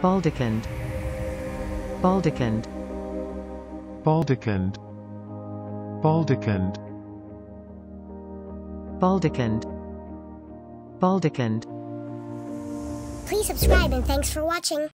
baldachined, baldachined, baldachined, baldachined, baldachined, baldachined. Please subscribe and thanks for watching.